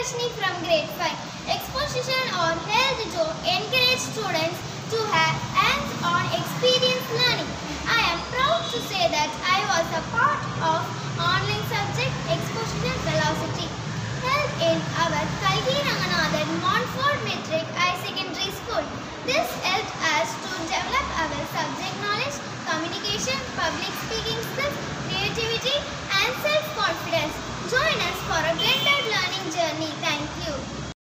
Priyadarshini from grade 5. Exposition are held to encourage students to have hands-on experience learning. I am proud to say that I was a part of online subject Exposition Velocity held in our Kalki Ranganathan Montfort Metric High Secondary School. This helped us to develop our subject knowledge, communication, public speaking skills, creativity and self-confidence. Join us for a blended learning journey. Thank you.